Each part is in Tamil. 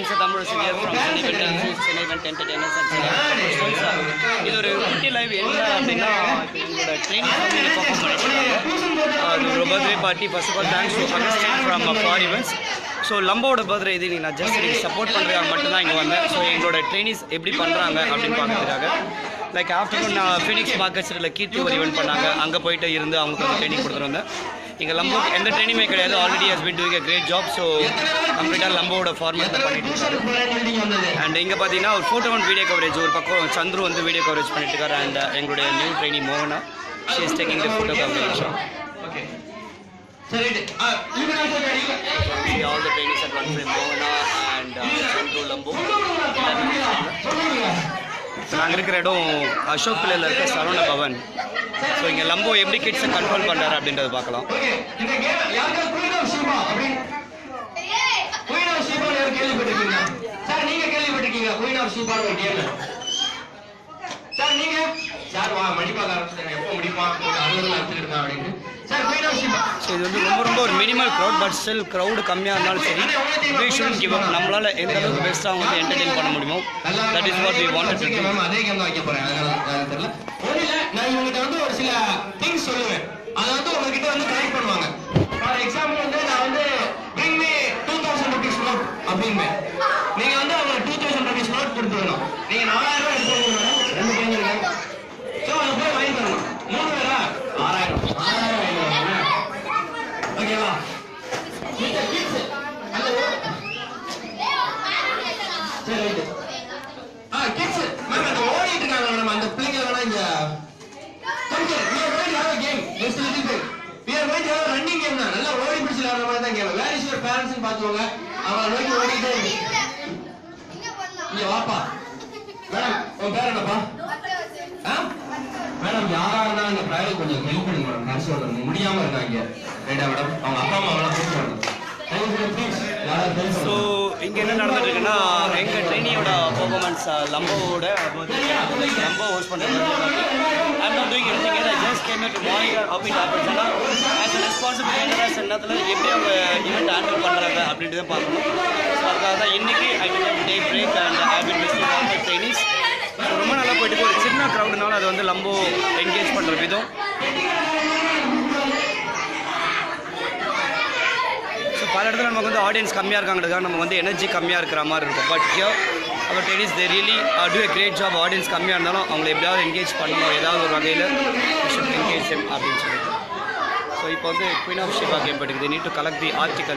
Emcee Thamizharasan here from Chennai event entertainers and professionals. இது ஒரு குட்டி லைவ் என்ன அப்படின்னா எங்களோட ட்ரெயினிங் கம்பெனி பர்ஃபார்ம் பண்ணிட்டு அது ஒரு birthday party. First of all thanks to contestant from for events. So லம்போட பர்த்டே இது நான் ஜஸ்ட் எனக்கு சப்போர்ட் பண்ணுறதுக்காக மட்டும்தான் இங்கே வந்தேன். ஸோ எங்களோட ட்ரெயினிஸ் எப்படி பண்ணுறாங்க அப்படின்னு பார்க்கறதுக்காக லைக் ஆஃப்டர்நூன் நான் ஃபீனிக்ஸ் மார்க்கெட்ஸில் கீர்த்தி ஒரு ஈவெண்ட் பண்ணாங்க. அங்கே போயிட்டு இருந்து அவங்களுக்கு வந்து ட்ரைனிங் கொடுத்துட்டு வந்தேன். இங்கே லம்போக்கு எந்த ட்ரைனிங்குமே கிடையாது. Already has been doing a great job. So கம்ப்ளீட்டாக லம்போட ஃபார்மேட் பண்ணிட்டு இருக்காரு. அண்ட் இங்கே பார்த்தீங்கன்னா ஒரு ஃபோட்டோ அண்ட் வீடியோ கவரேஜ் ஒரு பக்கம் சந்துரு வந்து வீடியோ கவரேஜ் பண்ணிட்டு இருக்காரு. அண்ட் எங்களுடைய நியூ ட்ரெயினி மோகனா she is taking the photo coverage. All the trainees at one frame Mohana and Chandru Lambo. நாங்கள் இருக்கிற இடம் அசோக் பிள்ளையில் இருக்க சரவண பவன். ஸோ இங்கே லம்போ எப்படி கிட்ஸை கண்ட்ரோல் பண்ணுறாரு அப்படின்றத பார்க்கலாம். ஸோ இது வந்து ரொம்ப ஒரு minimal crowd. But still crowd கம்மியாக இருந்தாலும் சரி we shouldn't give up. நம்மளால் எந்த அளவுக்கு பெஸ்ட்டாக வந்து என்டர்டெயின் பண்ண முடியுமோ that is what we wanted to do. அதே கேம் தான் வைக்க போறேன். அதனால தெரியல. ஒண்ணுல நான் இவங்ககிட்ட வந்து ஒரு சில திங்ஸ் சொல்லுவேன். அதை வந்து உங்ககிட்ட வந்து கனெக்ட் பண்ணுவாங்க. ஃபார் எக்ஸாம்பிள் வந்து நான் வந்து bring me 2000 rupees note அப்படின்பேன். நீங்க வந்து அவங்க 2000 rupees note கொடுத்து வேணும். நீங்க 4000 ரூபாய் எடுத்து வரணும். ரெண்டு பேரும் இருக்காங்க. சோ அது போய் வாங்கி தரணும். மூணு பேரா 6000 ஓகேவா? இந்த கிட்ஸ் அந்த சரி கிட்ஸ் மேம் அந்த ஓடிட்டு இருக்காங்க மேம். அந்த பிள்ளைங்க வேணா இங்க கொஞ்சம் we are going to have a game just a little bit. We are going to have a running game தான். நல்லா ஓடி பிடிச்சு விளையாடுற மாதிரி தான் game. Where is your parents னு பாத்துவாங்க. அவங்க நோக்கி ஓடிட்டே இங்க வாப்பா. மேடம் உன் பேர் என்னப்பா? மேடம் யாரா இருந்தா இந்த பிரைவேட் கொஞ்சம் ஹெல்ப் பண்ணுங்க மேடம். நான் சொல்றேன் முடியாம இருக்காங்க. ரைட்டா மேடம்? அவங்க அப்பா அம்மா எல்லாம் கூப்பிடுவாங்க. ஸோ இங்கே என்ன நடந்துட்டு இருக்குன்னா எங்கள் ட்ரெயினியோட பர்ஃபார்மன்ஸ் லம்போவோட லம்போ ஹோஸ்ட் பண்ணுறது. I'm not doing anything else. I just came to monitor how it happens. ஆனால் ஆஸ் அ ரெஸ்பான்சிபிள் ட்ரெயினராக நேரத்தில் எப்படி அவங்க ஈவெண்ட் ஹேண்டில் பண்ணுறாங்க அப்படின்றத பார்க்கணும். ஸோ அதுக்காக தான் இன்றைக்கி I will day break and I will visit all the trainees. ரொம்ப நல்லா போயிட்டு ஒரு சின்ன க்ரௌடுனால அது வந்து லம்போ என்கேஜ் பண்ணுற விதம். பல இடத்துல நமக்கு வந்து ஆடியன்ஸ் கம்மியாக இருக்காங்கிறதுக்காக நம்ம வந்து எனர்ஜி கம்மியாக இருக்கிற மாதிரி இருக்கும். But here our trainees they really do a great job. Audience கம்மியாக இருந்தாலும் அவங்களை எப்படியாவது என்கேஜ் பண்ணணும் ஏதாவது ஒரு வகையில் என்கேஜ் அப்படின்னு சொல்லிட்டு. ஸோ இப்போ வந்து குயின் ஆஃப் ஷிபா கேம் பட்டுக்குது. Need to collect the article.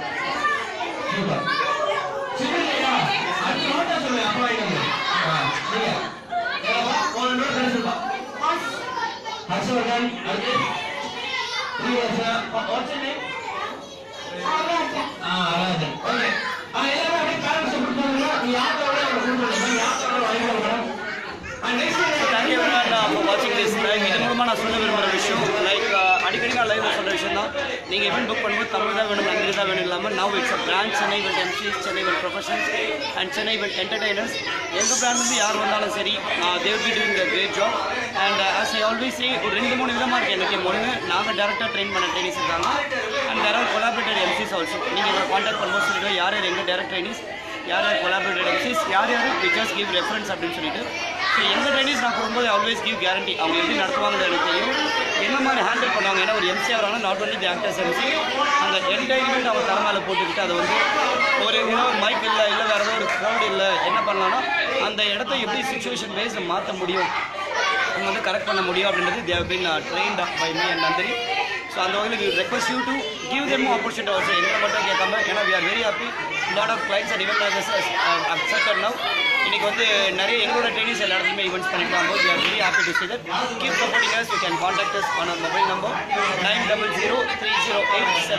இது மூலமாக நான் சொல்ல விரும்புகிற விஷயம் லைக் அடிக்கடி நான் லைவ்ல சொல்கிற விஷயம் தான். நீங்கள் ஈவெண்ட் புக் பண்ணும்போது தமிழ் தான் வேணும் அங்கே தான் வேணும் இல்லாமல் now it's a brand Chennai event MCs, Chennai event professionals and Chennai event entertainers. எங்கள் பிராண்ட் வந்து யார் வந்தாலும் சரி they will be doing the great job. And as I always say ஒரு 2-3 விதமாக இருக்குது எனக்கு. ஒன்று நாங்கள் டேரெக்டாக ட்ரெயின் பண்ண ட்ரெயினிஸ் இருக்காங்க. And there are collaborated MCs also. நீங்கள் எங்களை கான்டாக்ட் பண்ணும்போது சொல்லிவிட்டு யார் யார் எங்கள் டேரக்ட் ட்ரெயினிஸ், யார் யார் கொலாபரேட்டட் எம்சீஸ், யார் யார் வி ஜஸ்ட் கிவ் ரெஃபரன்ஸ் அப்படின்னு சொல்லிட்டு. ஸோ எங்கள் ட்ரெயினிஸ் நான் போகும்போது ஆல்வேஸ் கிவ் கேரண்டி. அவங்க எப்படி நடத்துவாங்கன்னு எனக்கு தெரியும், என்ன மாதிரி ஹேண்டில் பண்ணுவாங்க. ஏன்னா ஒரு எம்சி ஆகிறாங்க not only the actors MC. அந்த என்டர்டைன்மெண்ட் அவங்க தலைமையில போட்டுக்கிட்டு அதை வந்து ஒரு ஏதோ ஒரு மைக் இல்லை இல்லை வேறு ஏதோ ஒரு க்ரௌட் இல்லை என்ன பண்ணலாம்னா அந்த இடத்த எப்படி சுச்சுவேஷன் பேஸ் மாற்ற முடியும், அவங்க வந்து கரெக்ட் பண்ண முடியும் அப்படின்றது they have been trained by me and நந்திரி. ஸோ அந்த வகையில் we request you to give them opportunity also. எங்களை மட்டும் கேட்காம ஏன்னா we are very happy lot of clients and event organizers accepted now. இன்னைக்கு வந்து நிறைய எங்களோட ட்ரெயினிஸ் எல்லா இடத்துலையுமே ஈவெண்ட்ஸ் பண்ணிக்கலாம் போது we are very happy to see that. Keep supporting us. You can contact us on our mobile number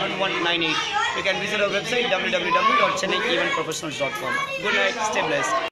9003087198. You can visit our website www.chennaieventprofessionals.com. Good night. Stay blessed.